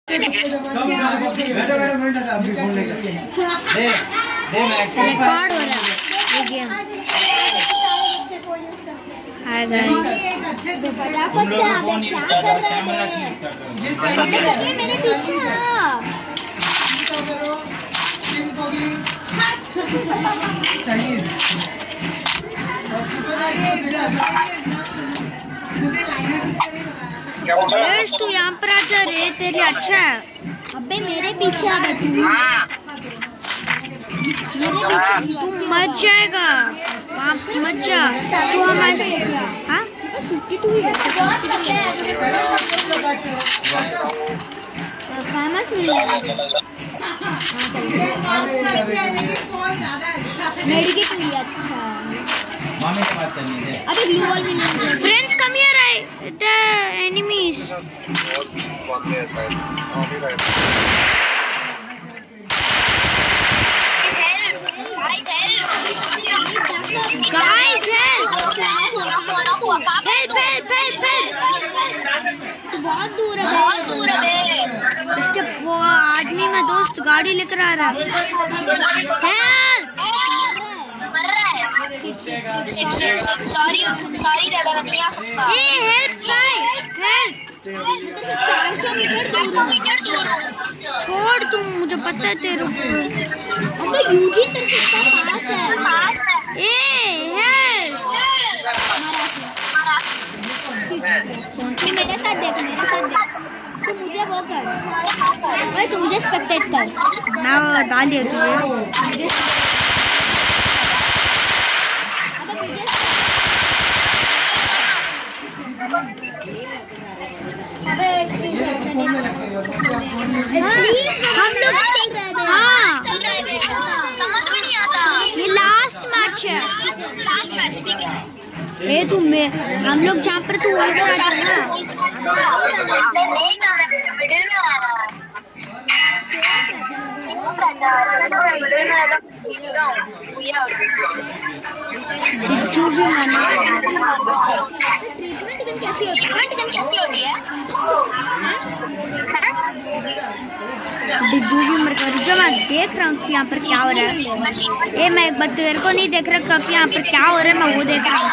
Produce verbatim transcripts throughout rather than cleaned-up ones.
Record हो रहा है ये गेम। हाय गाइस, फटाफट से आप क्या कर रहे हैं? मेरे पीछे यश तू यहाँ पर आजा रे, तेरी अच्छा है। अबे मेरे पीछे आ तू, मेरे पीछे तू मत जाएगा वहाँ, मत जा तू हमारे। हाँ फेमस मिल मेडिकेट मिली। अच्छा अबे ग्लोबल मिली। Friends come here, I the enemies. Guys help, help help help help. बहुत दूर है, बहुत दूर है। उसके वो आदमी में दोस्त गाड़ी लेकर आ रहा है। हेल्प, मर रहा है। सॉरी सॉरी दादा, मैं नहीं आ सकता। ए हेल्प गाइस, हेल्प। चार सौ मीटर दूर दूर छोड़ तू, मुझे पता है तेरे को। अबे यूजी तेरे से इतना पास है, पास है। ए हेल्प, मेरे साथ देख, मेरे साथ देख। तू मुझे वो कर भाई, तू मुझे स्पेक्टेट कर। मैं डाल दिया तुझे। अबे हम लोग चल रहे हैं। हाँ चल रहे हैं, समझ में नहीं आता। ये लास्ट मैच है, लास्ट मैच, ठीक है। ए तू मैं हम लोग जहाँ पर तू वहीं पर आ जा ना। नहीं ना, मिडिल में आ रहा है। जो भी माना ट्रीटमेंट कैसी होती है? ट्रीटमेंट कैसी होती है? जो भी मर कर जो मैं देख रहा हूँ कि यहाँ पर क्या हो रहा है। ए मैं एक बात तेरे को नहीं देख रहा कब यहाँ पर क्या हो रहा है, मैं वो देख रहा हूँ।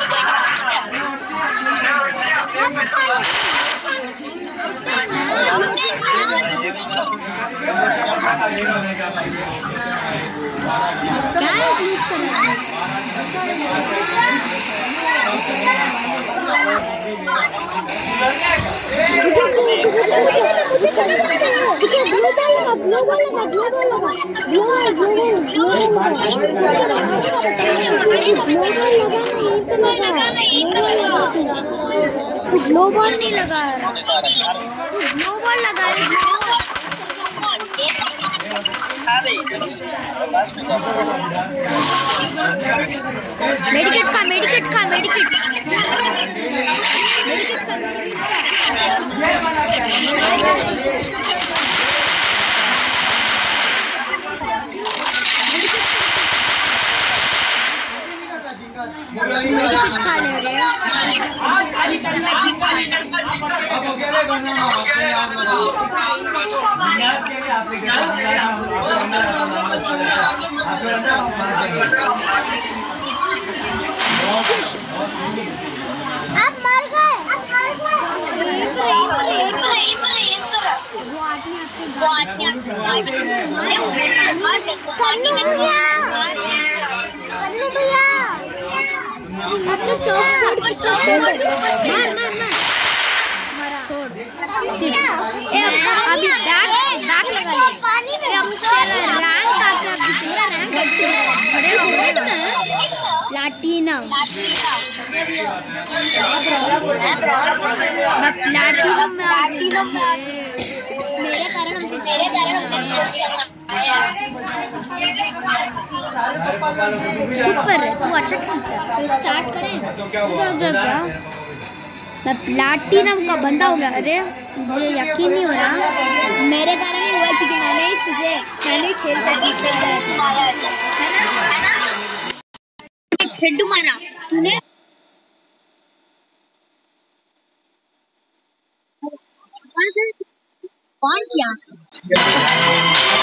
ग्लोबल नहीं लगा रहा, ग्लोबल लगा रहा। मेडिकेट का मेडिकेट का मेडिकेट मेडिकेट का मेडिकेट खा ले रहे हैं। आप मर गए। कन्नू भैया, कन्नू भैया, अपने शॉट मार मार मार छोड़ अभी बैक बैक लगा पानी में हम तेरा रैंक आके अभी तेरा रैंक बड़े हो गए प्लैटिनम। मैं प्लैटिनम में प्लैटिनम में मेरे कारण मेरे कारण सुपर है, तू अच्छा खेलता है। फिर स्टार्ट करें। मैं प्लैटिनम का बंदा हो गया। अरे मुझे यकीन नहीं हो रहा, मेरे कारण ही हुआ क्योंकि मैंने ही तुझे मैंने खेल कर जीत कर दिया है ना। हेड मारा तूने। कौन किया?